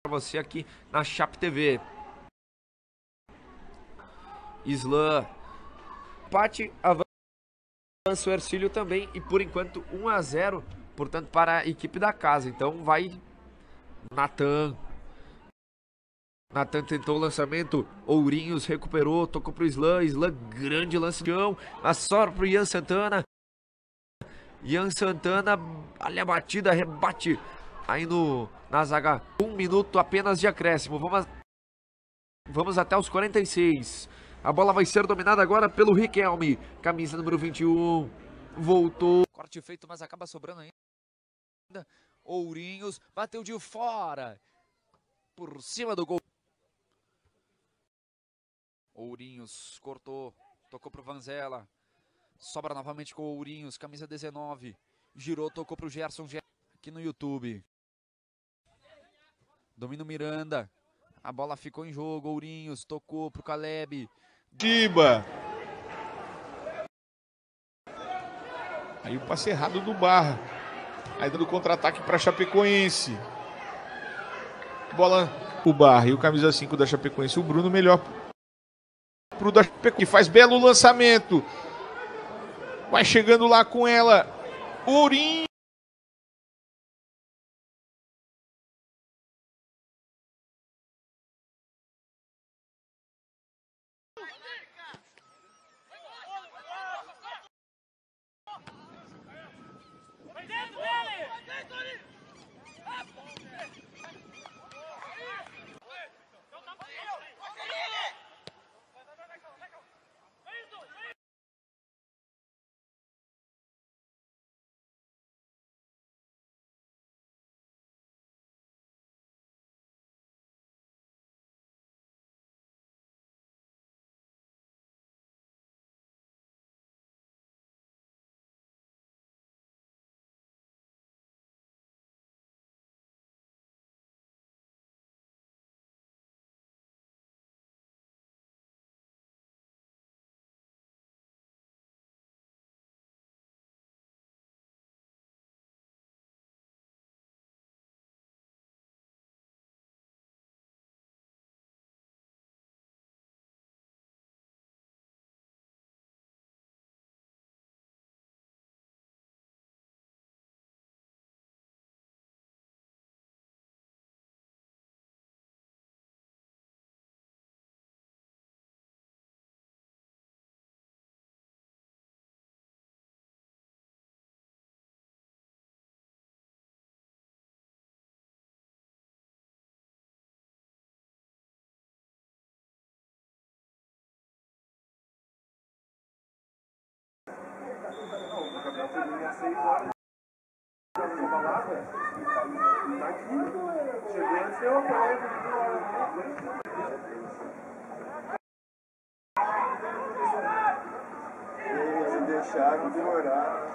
você aqui na Chape TV. Islan. Empate, avança o Ercílio também. E por enquanto 1-0, portanto, para a equipe da casa. Então vai Natan. Natan tentou o lançamento, Ourinhos recuperou, tocou pro Islan, grande lance de chão, assora pro Ian Santana. Ian Santana, olha a batida, rebate aí na zaga. 1 minuto apenas de acréscimo, vamos até os 46. A bola vai ser dominada agora pelo Riquelme, camisa número 21, voltou. Corte feito, mas acaba sobrando ainda. Ourinhos, bateu de fora, por cima do gol. Ourinhos cortou, tocou pro Vanzella, sobra novamente com o Ourinhos, camisa 19, girou, tocou pro Gerson aqui no YouTube. Domina o Miranda, a bola ficou em jogo, Ourinhos tocou pro Caleb. Tiba. Aí o passe errado do Barra. Aí dando contra-ataque para Chapecoense. Bola o Barra e o camisa 5 da Chapecoense, o Bruno, melhor pro da Chapecoense, faz belo lançamento. Vai chegando lá com ela. Ourinho. Se deixar demorar.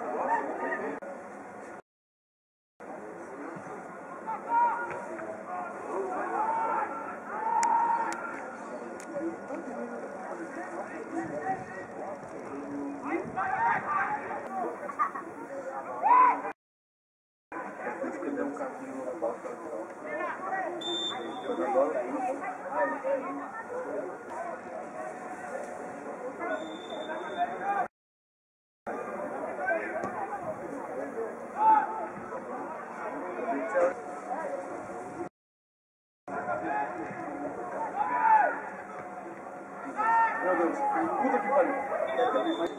Meu Deus, puta que pariu.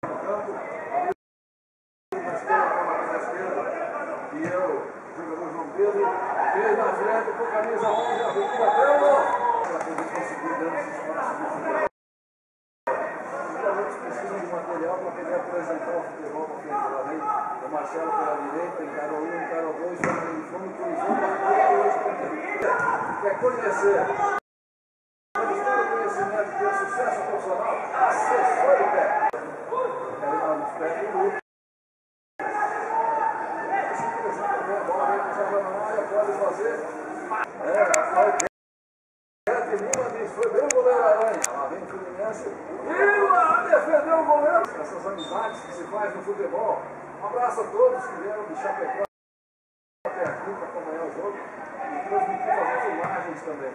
E eu, jogador João Pedro fez na frente com camisa 11, a Vitória Pedro. Ele conseguiu dando esse espaço no futebol. Os garotos precisam de material para poder apresentar o futebol ofensivamente. O Marcelo pela direita, encarou um, encarou dois, foi no fundo, cruzou, quer conhecer. Conhecimento de sucesso profissional, assessor de pé. Ele está nos pés do grupo. Pode fazer. Lima diz, foi bem o goleiro Aranha. Lá vem o Fluminense. Lima defendeu o goleiro. Essas amizades que se faz no futebol. Um abraço a todos que vieram de Chapecó até aqui para acompanhar o jogo e transmitir, fazer filmagens também.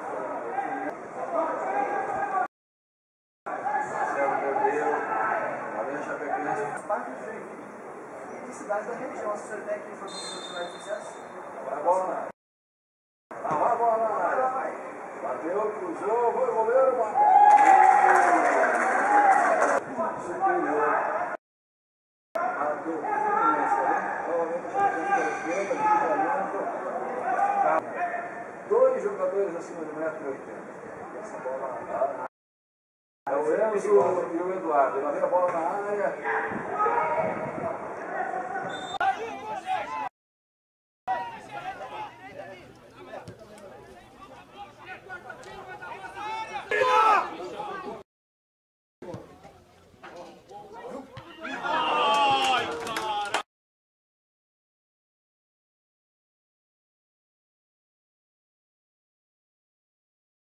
Marcelo Verdeiro, Aranha Chapecoense. Parte do Joinville, de cidades da região. A assessoria técnica foi profissional de sucesso. Vai a bola na área. Vai a bola na área. Bateu, cruzou, foi o goleiro, bateu. Superior. A do Fluminense, né? Novamente a esquerda, de 2 jogadores acima de 1,80 m. Essa bola na área. É o Enzo e o Eduardo. Lá vem a bola na área.